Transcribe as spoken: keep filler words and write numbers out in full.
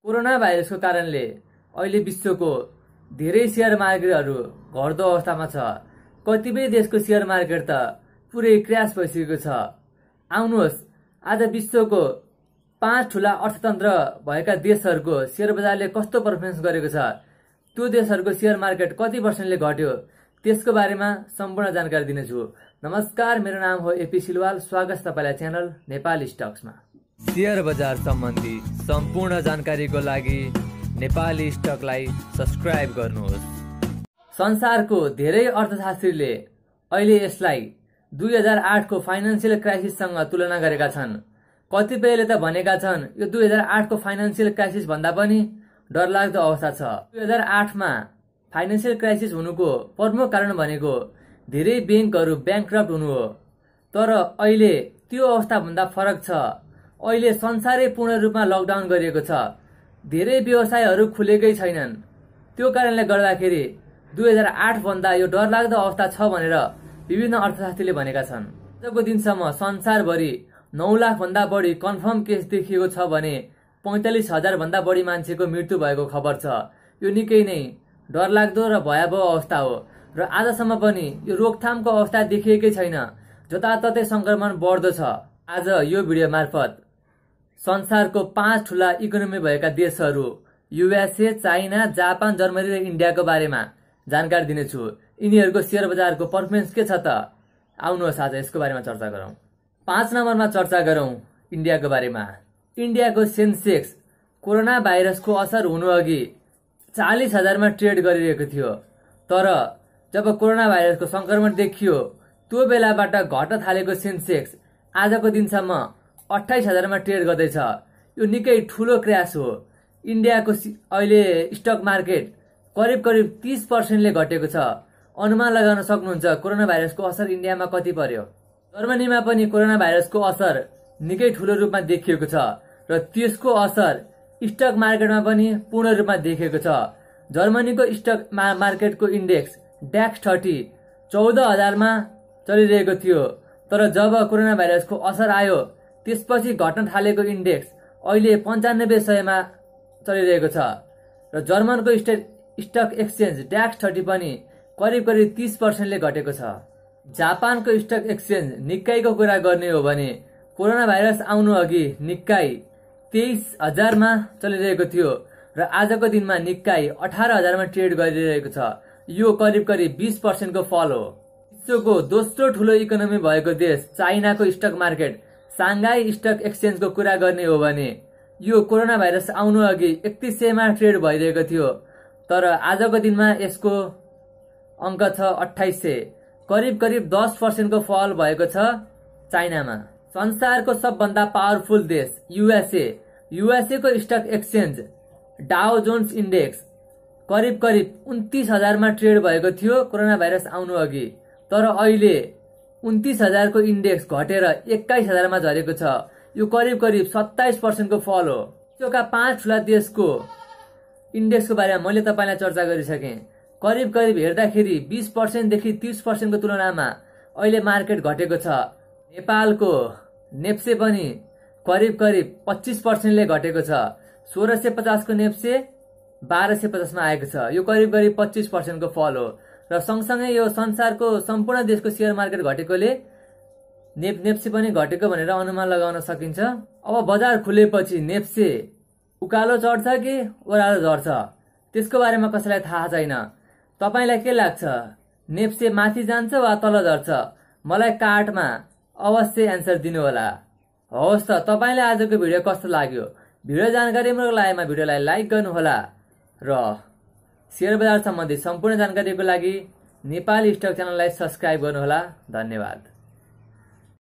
Corona भाइरसको कारणले अहिले विश्वको धेरै शेयर मार्केटहरू घट्दो अवस्थामा छ। कतिपय देशको शेयर मार्केट त पुरै क्र्यास भइसकेको छ। आउनुहोस् आज विश्वको पाँच ठूला अर्थतन्त्र भएका देशहरूको शेयर बजारले कस्तो पर्फर्मेन्स गरेको छ, त्यो देशहरूको शेयर मार्केट कति पर्सेन्टले घट्यो, त्यसको बारेमा सम्पूर्ण जानकारी दिनेछु। नमस्कार, मेरो नाम हो एपी सिलवाल। स्वागत छ तपाईलाई च्यानल नेपाल स्टक्समा। शेयर बजार सम्बन्धी सम्पूर्ण जानकारीको लागि नेपाली स्टकलाई सब्स्क्राइब गर्नुहोस्। संसारको धेरै अर्थशास्त्रीले अहिले यसलाई दुई हजार आठको फाइनेन्सियल क्राइसिससँग तुलना गरेका छन्। कतिपयले त भनेका छन् यो दुई हजार आठको फाइनेन्सियल क्राइसिस भन्दा पनि डरलाग्दो अवस्था छ। दुई हजार आठमा फाइनेन्सियल क्राइसिस हुनुको प्रमुख कारण भनेको धेरै ब्याङ्कहरू ब्याङ्क्रप्ट हुनु हो। तर अहिले त्यो अवस्था भन्दा फरक छ। अहिले संसारै पूर्ण रूपमा लकडाउन गरिएको छ। धेरै व्यवसायहरू खुलेकै छैनन्। त्यो कारणले गर्दाखेरि दुई हजार आठ भन्दा यो डरलाग्दो अवस्था छ भनेर विभिन्न अर्थशास्त्रीले भनेका छन्। आजको दिनसम्म संसारभरि नौ लाख भन्दा बढी कन्फर्म केस देखिएको छ भने पैंतालिस हजार भन्दा बढी मान्छेको मृत्यु भएको खबर छ। यो निकै नै डरलाग्दो र भयावह अवस्था हो र आजसम्म पनि यो रोकथामको अवस्था देखिएकै छैन। जताततै संक्रमण बढ्दो छ। आज यो भिडियो मार्फत संसारको पाँच ठूला इकोनोमी भएका देशहरू युएसए, चाइना, जापान, जर्मनी र इन्डियाको बारेमा जानकारी दिनेछु। यिनीहरूको शेयर बजारको पर्फर्मेन्स के छ त आउनुहोस् आज यसको बारेमा चर्चा गरौं। पाँच नम्बरमा चर्चा गरौं इन्डियाको बारेमा। इन्डियाको सेन्सेक्स कोरोना भाइरसको असर हुनु अघि चालीस हजारमा ट्रेड गरिरहेको थियो। तर जब कोरोना भाइरसको संक्रमण देखियो त्यो बेलाबाट घट्न थालेको सेन्सेक्स आजको दिनसम्म अट्ठाइस हजारमा ट्रेड गर्दैछ। यो निकै ठूलो क्र्यास हो। इन्डियाको अहिले स्टक मार्केट करिब करिब तीस पर्सेन्टले घटेको छ। अनुमान लगाउन सक्नुहुन्छ कोरोना भाइरसको असर इन्डियामा कति पर्यो। जर्मनीमा पनि कोरोना भाइरसको असर निकै ठूलो रूपमा देखिएको छ र त्यसको असर स्टक मार्केटमा पनि पूर्ण रूपमा देखिएको छ। जर्मनीको स्टक मार्केटको इन्डेक्स ड्याक्स थर्टी चौध हजारमा चलिरहेको थियो। तर जब कोरोना भाइरसको असर आयो त्यसपछि घट्न थालेको इन्डेक्स अहिले पन्चानब्बे सयमा चलिरहेको छ र जर्मनको स्टक एक्सचेन्ज ड्याक्स थर्टी पनि करिब करिब तीस पर्सेन्टले घटेको छ। जापानको स्टक एक्सचेन्ज निक्काईको कुरा गर्ने हो भने कोरोना भाइरस आउनु अघि निक्काई तेइस हजारमा चलिरहेको थियो र आजको दिनमा निक्काई अठार हजारमा ट्रेड गरिरहेको छ। यो करिब करिब बीस पर्सेन्टको फल हो। विश्वको दोस्रो ठूलो इकोनोमी भएको देश चाइनाको स्टक मार्केट साङ्घाई स्टक एक्सचेन्जको कुरा गर्ने हो भने यो कोरोना भाइरस आउनु अघि एकतीस सयमा ट्रेड भइरहेको थियो। तर आजको दिनमा यसको अङ्क छ अठाइस सय। करिब करिब दस पर्सेन्टको फल भएको छ चाइनामा। संसारको सबभन्दा पावरफुल देश युएसए युएसए को stock exchange Dow Jones index करिब करिब उन्तीस हजारमा ट्रेड भएको थियो कोरोना भाइरस आउनु अघि। तर अहिले उन्तीस हजारको इन्डेक्स घटेर एक्काइस हजारमा झरेको छ। यो करिब करिब सत्ताइस पर्सेन्टको फल हो। विश्वका पाँच ठूला देशको इन्डेक्सको बारेमा मैले तपाईलाई चर्चा गरिसकेँ। करिब करिब हेर्दाखेरि बीस पर्सेन्टदेखि तीस पर्सेन्टको तुलनामा अहिले मार्केट घटेको छ। नेपालको नेप्से पनि करिब करिब पच्चीस पर्सेन्टले घटेको छ। सोह्र सय पचासको नेप्से बाह्र सय पचासमा आएको छ। यो करिब करिब पच्चीस पर्सेन्टको फल हो र सँगसँगै यो संसारको सम्पूर्ण देशको शेयर मार्केट घटेकोले नेप नेप्से पनि घटेको भनेर अनुमान लगाउन सकिन्छ। अब बजार खुलेपछि नेप्से उकालो चढ्छ कि ओह्रालो झर्छ त्यसको बारेमा कसैलाई थाहा छैन। तपाईलाई के लाग्छ, नेप्से माथि जान्छ वा तल झर्छ? मलाई कार्डमा अवश्य एन्सर दिनुहोला। हवस् त, तपाईलाई आजको भिडियो कस्तो लाग्यो? भिडियो जानकारीमूलक लागेमा भिडियोलाई लाइक गर्नुहोला र शेयर बजार सम्बन्धी सम्पूर्ण जानकारीको लागि नेपाली स्टक च्यानललाई सब्स्क्राइब गर्नुहोला। धन्यवाद।